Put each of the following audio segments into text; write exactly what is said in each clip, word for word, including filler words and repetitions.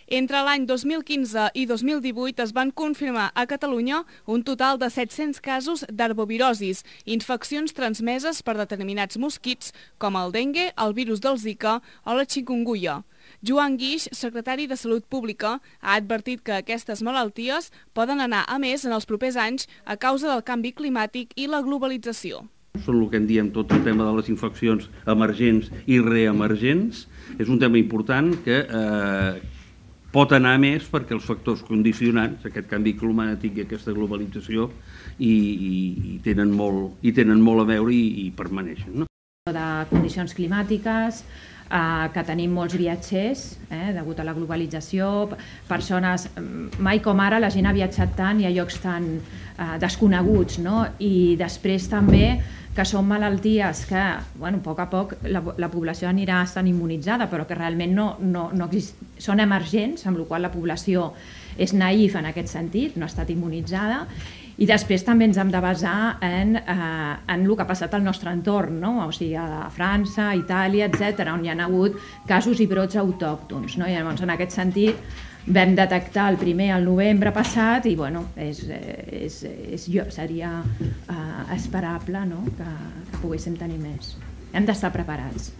Entre l'any dos mil quinze i dos mil divuit es van confirmar a Catalunya un total de set-cents casos d'arbovirosis, infeccions transmeses per determinats mosquits com el dengue, el virus del Zika o la chikungunya. Joan Guix, secretari de Salut Pública, ha advertit que aquestes malalties poden anar a més en els propers anys a causa del canvi climàtic i la globalització. Són el que en diem tot el tema de les infeccions emergents i reemergents. És un tema important que eh, pot anar a més perquè els factors condicionants, aquest canvi climàtic i aquesta globalització, i, i, i, tenen, molt, i tenen molt a veure i, i permaneixen. No? De condicions climàtiques, eh, que tenim molts viatgers, eh, degut a la globalització, persones, mai com ara la gent ha viatjat tant i a llocs tan eh, desconeguts, no? I després també que són malalties que, bueno, a poc a poc la, la població anirà estant immunitzada, però que realment no, no, no exist... són emergents, amb la qual la població és naïf en aquest sentit, no ha estat immunitzada. I després també ens hem de basar en, eh, en el que ha passat al nostre entorn, no? O sigui, a França, a Itàlia, etcètera, on hi ha hagut casos i brots autòctons, no? I llavors, en aquest sentit, vam detectar el primer al novembre passat i bueno, és, és, és, seria eh, esperable, no? que, que poguéssim tenir més. Hem d'estar preparats.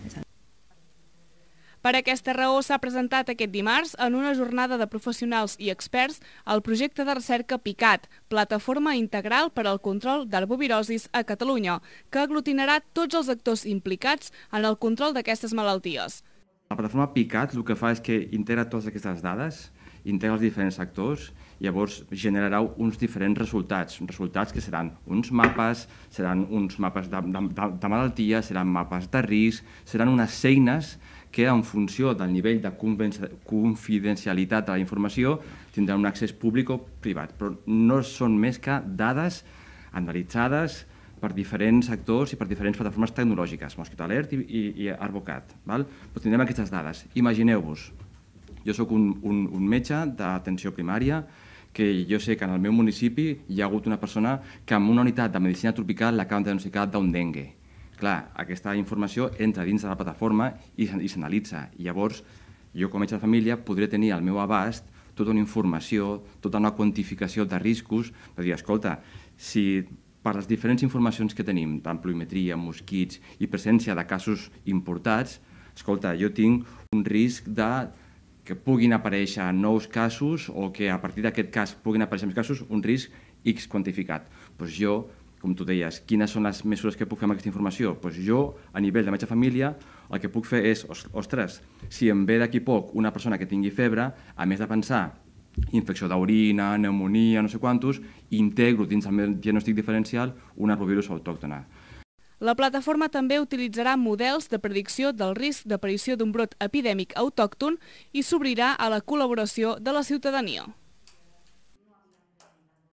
Per aquesta raó s'ha presentat aquest dimarts en una jornada de professionals i experts el projecte de recerca PICAT, Plataforma Integral per al Control d'Arbovirosis a Catalunya, que aglutinarà tots els actors implicats en el control d'aquestes malalties. La plataforma PICAT el que fa és que integra totes aquestes dades, integra els diferents sectors, llavors generarà uns diferents resultats, resultats que seran uns mapes, seran uns mapes de, de, de malaltia, seran mapes de risc, seran unes eines que en funció del nivell de confidencialitat de la informació tindran un accés públic o privat, però no són més que dades analitzades per diferents actors i per diferents plataformes tecnològiques, Mosquito Alert i, i, i Arbocat. Val? Però tindrem aquestes dades. Imagineu-vos, jo soc un, un, un metge d'atenció primària que jo sé que en el meu municipi hi ha hagut una persona que amb una unitat de medicina tropical l'acaben de diagnosticar d'un dengue. Clar, aquesta informació entra dins de la plataforma i s'analitza. I llavors, jo com a metge de família podré tenir al meu abast tota una informació, tota una quantificació de riscos, per dir, escolta, si per les diferents informacions que tenim, tant pluviometria, mosquits i presència de casos importats, escolta, jo tinc un risc de que puguin aparèixer nous casos o que a partir d'aquest cas puguin aparèixer més casos, un risc X quantificat. Doncs jo, com tu deies, quines són les mesures que puc fer amb aquesta informació? Doncs jo, a nivell de metge de família, el que puc fer és, ostres, si em ve d'aquí poc una persona que tingui febre, a més de pensar infecció d'orina, pneumonia, no sé quantos, integro dins el meu diagnòstic diferencial un arbovirus autòctona. La plataforma també utilitzarà models de predicció del risc d'aparició d'un brot epidèmic autòcton i s'obrirà a la col·laboració de la ciutadania.